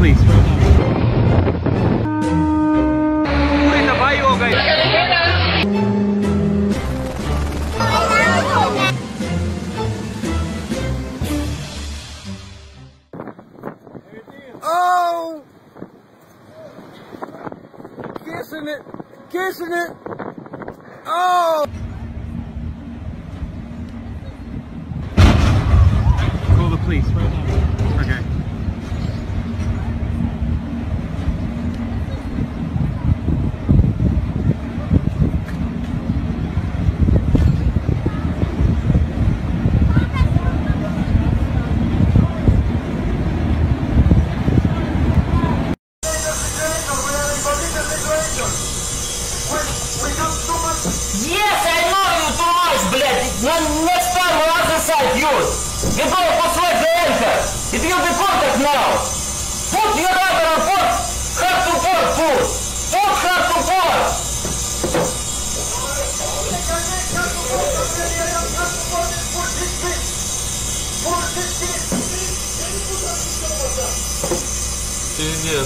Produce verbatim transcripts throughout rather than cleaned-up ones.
police. पूरी तबाही हो गई। Oh! Kissing it! Kissing it! Oh! Call the police. Okay. Yes, I know you too much, блядь. No, next time on other side use. We're gonna persuade the anchor. It will be contact now. Put your rubber on port. Hard to port, put. Put hard to port. Пиздец.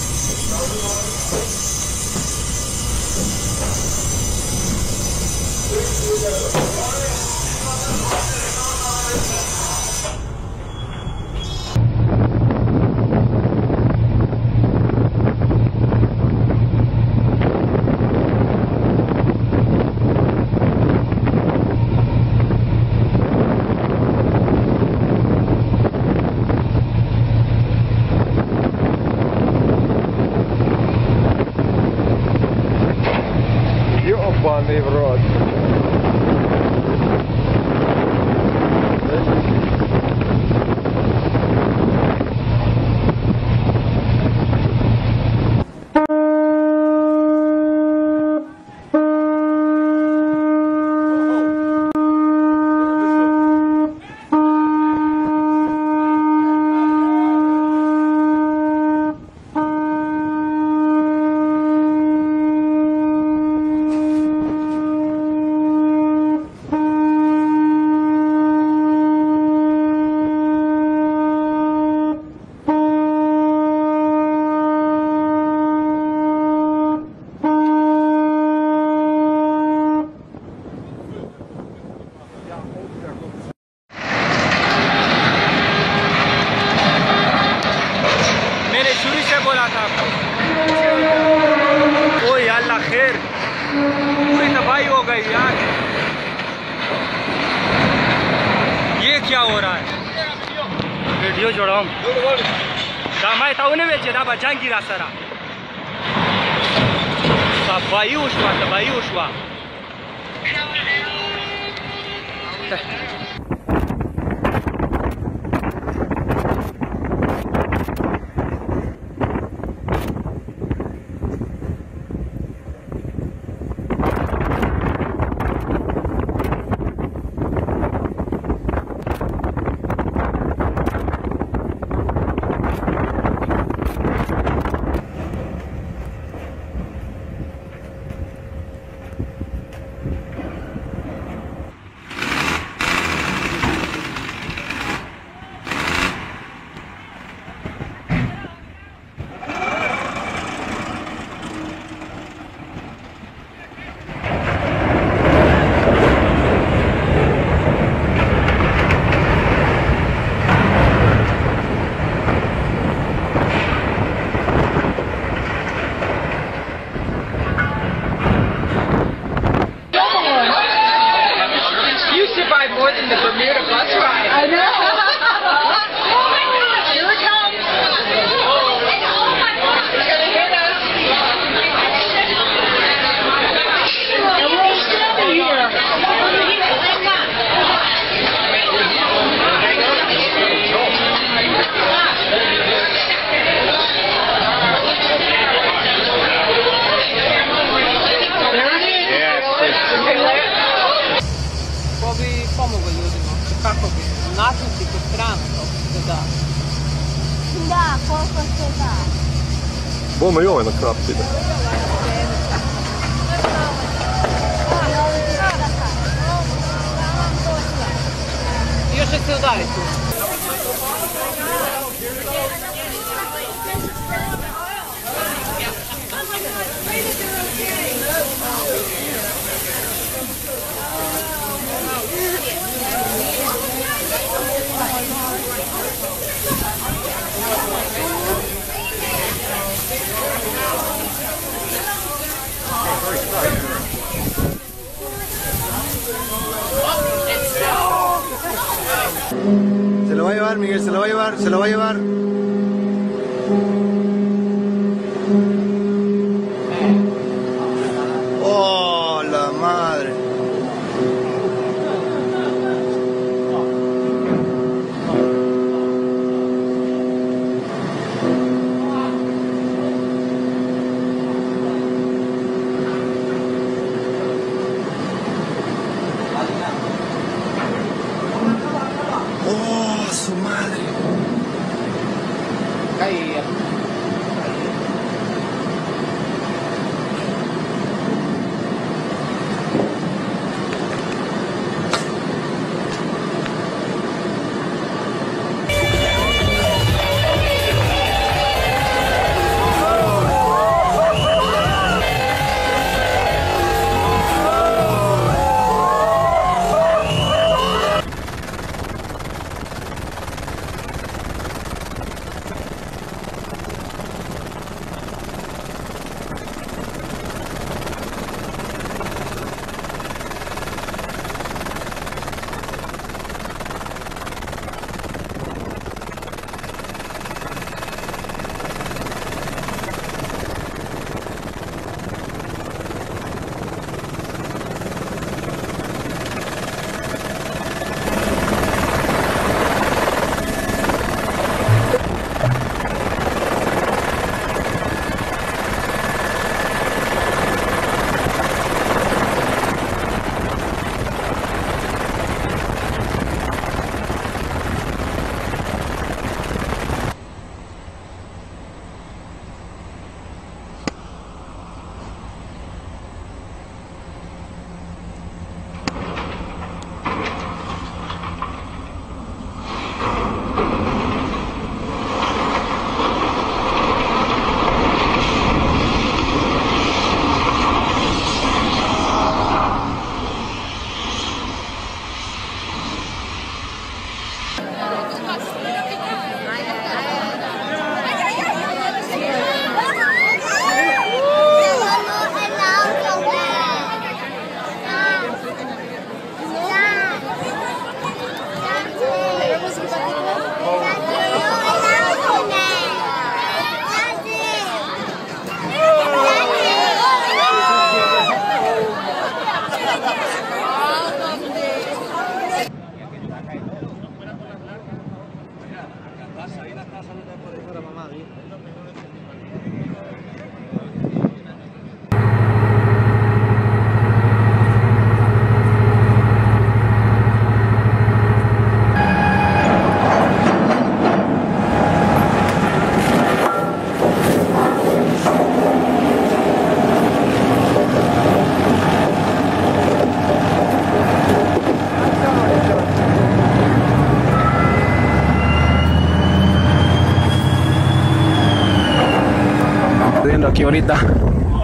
Ёбаный в рот. मैंने शुरू से बोला था आपको। ओ यार अल्लाह खैर, पूरी तबाही हो गई यार। ये क्या हो रहा है? वीडियो जोड़ो damai tahu ne veje da ba jangira sara tबाही ushwa tबाही ushwa More than the Bermuda bus ride. I know. Here it comes. It's gonna hit us. And we're still here. There it is. Yes. Ko bi pomogao ljudima, kako bi nasnuti kod strana, kako se da. Da, koliko se da. Bome i ovaj na krap ide. Još će se udariti. Se lo va a llevar, Miguel, se lo va a llevar, se lo va a llevar. Oh, la madre. Oh, su madre. Caía. Aquí ahorita